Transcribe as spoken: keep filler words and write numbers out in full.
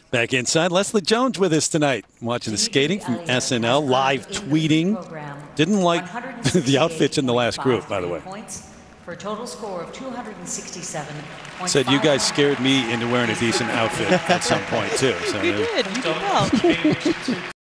Back inside, Leslie Jones with us tonight, watching the skating from S N L, live tweeting. Didn't like the outfits in the last group, by the way. For a total score of two hundred sixty-seven. Said you guys scared me into wearing a decent outfit at some point, too. So you did. You did well.